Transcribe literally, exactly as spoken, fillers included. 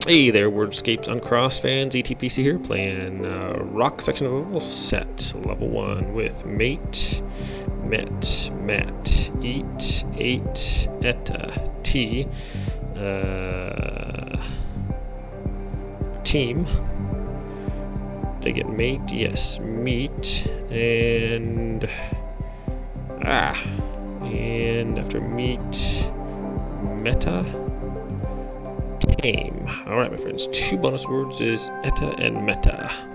Hey there, WORDSCAPES Uncrossed fans. E T P C here, playing uh, rock section of level set, level one, with mate, met, mat, eat, ate, etta, tea, uh, team. Did I get mate? Yes, meet, and ah, and after meet, meta. Tame. Alright, my friends, two bonus words is etta and meta.